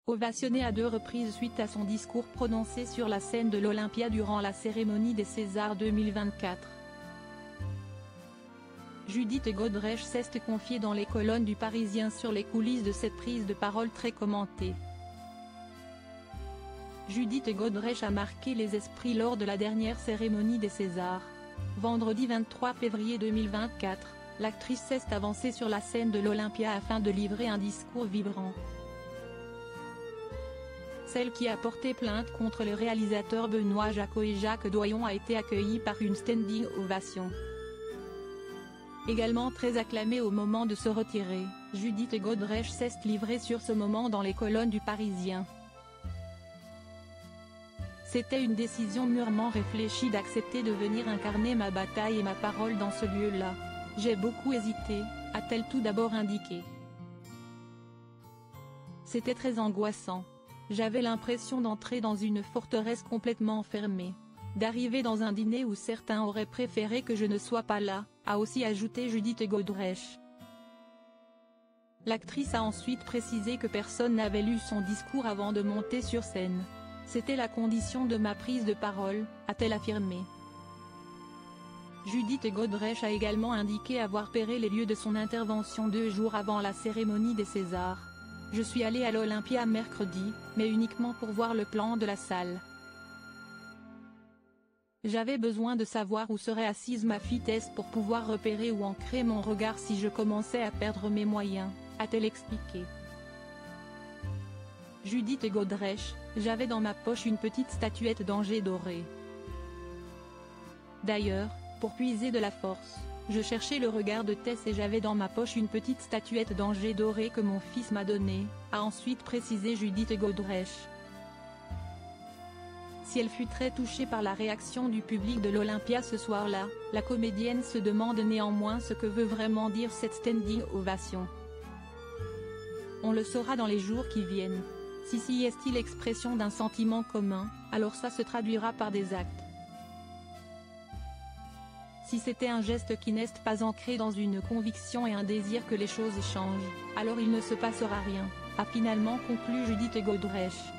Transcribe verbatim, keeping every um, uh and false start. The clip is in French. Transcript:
Ovationné à deux reprises suite à son discours prononcé sur la scène de l'Olympia durant la cérémonie des Césars deux mille vingt-quatre. Judith Godrèche s'est confiée dans les colonnes du Parisien sur les coulisses de cette prise de parole très commentée. Judith Godrèche a marqué les esprits lors de la dernière cérémonie des Césars. Vendredi vingt-trois février deux mille vingt-quatre, l'actrice s'est avancée sur la scène de l'Olympia afin de livrer un discours vibrant. Celle qui a porté plainte contre le réalisateur Benoît Jacot et Jacques Doyon a été accueillie par une standing ovation. Également très acclamée au moment de se retirer, Judith Godrèche s'est livrée sur ce moment dans les colonnes du Parisien. C'était une décision mûrement réfléchie d'accepter de venir incarner ma bataille et ma parole dans ce lieu-là. J'ai beaucoup hésité, a-t-elle tout d'abord indiqué. C'était très angoissant. J'avais l'impression d'entrer dans une forteresse complètement fermée. D'arriver dans un dîner où certains auraient préféré que je ne sois pas là, a aussi ajouté Judith Godrèche. L'actrice a ensuite précisé que personne n'avait lu son discours avant de monter sur scène. C'était la condition de ma prise de parole, a-t-elle affirmé. Judith Godrèche a également indiqué avoir repéré les lieux de son intervention deux jours avant la cérémonie des Césars. Je suis allée à l'Olympia mercredi, mais uniquement pour voir le plan de la salle. J'avais besoin de savoir où serait assise ma fitesse pour pouvoir repérer ou ancrer mon regard si je commençais à perdre mes moyens, a-t-elle expliqué. Judith Godrèche, j'avais dans ma poche une petite statuette d'Angers dorée. D'ailleurs, pour puiser de la force, je cherchais le regard de Tess et j'avais dans ma poche une petite statuette d'Angers dorée que mon fils m'a donnée, a ensuite précisé Judith Godrèche. Si elle fut très touchée par la réaction du public de l'Olympia ce soir-là, la comédienne se demande néanmoins ce que veut vraiment dire cette standing ovation. On le saura dans les jours qui viennent. Si si est-il l'expression d'un sentiment commun, alors ça se traduira par des actes. Si c'était un geste qui n'est pas ancré dans une conviction et un désir que les choses changent, alors il ne se passera rien, a finalement conclu Judith Godrèche.